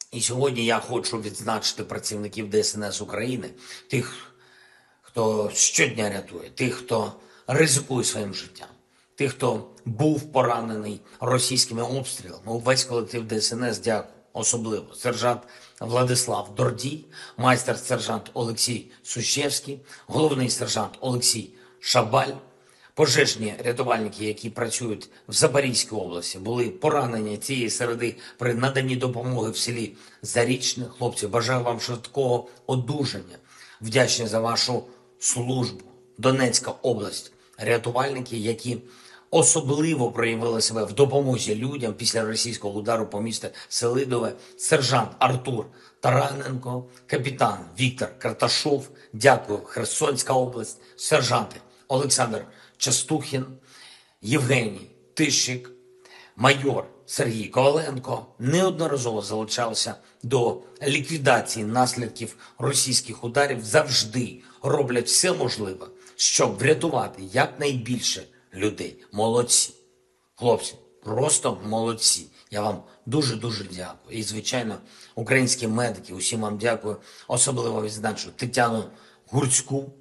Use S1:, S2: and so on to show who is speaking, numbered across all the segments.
S1: І сьогодні я хочу відзначити працівників ДСНС України, тих, хто щодня рятує, тих, хто ризикує своїм життям, тих, хто був поранений російськими обстрілами. Увесь колектив ДСНС дякую. Особливо сержант Владислав Дордій, майстер-сержант Олексій Сущевський, головний сержант Олексій Шабаль. Пожежні рятувальники, які працюють в Запорізькій області, були поранені цієї середи при наданні допомоги в селі Зарічне. Хлопці, бажаю вам швидкого одужання. Вдячні за вашу службу. Донецька область. Рятувальники, які особливо проявили себе в допомозі людям після російського удару по місту Селидове. Сержант Артур Тараненко, капітан Віктор Карташов. Дякую. Херсонська область. Сержанти Олександр Частухін, Євгеній Тищик, майор Сергій Коваленко неодноразово залучалися до ліквідації наслідків російських ударів, завжди роблять все можливе, щоб врятувати якнайбільше людей. Молодці. Хлопці, просто молодці. Я вам дуже-дуже дякую. І, звичайно, українські медики, усім вам дякую. Особливо відзначу Тетяну Гурцьку,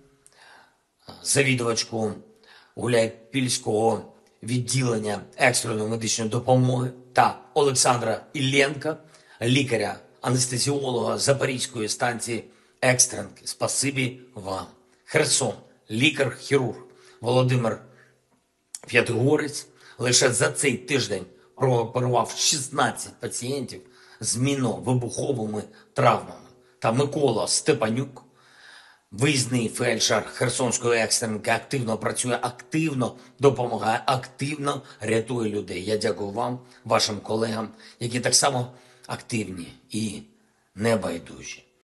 S1: завідувачку Гуляйпільського відділення екстреної медичної допомоги, та Олександра Ілленка, лікаря-анестезіолога Запорізької станції екстренки. Спасибі вам. Херсон, лікар-хірург Володимир П'ятигорець лише за цей тиждень прооперував 16 пацієнтів з мінно-вибуховими травмами. Та Микола Степанюк, виїзний фельдшер Херсонської екстренки, активно працює, активно допомагає, активно рятує людей. Я дякую вам, вашим колегам, які так само активні і небайдужі.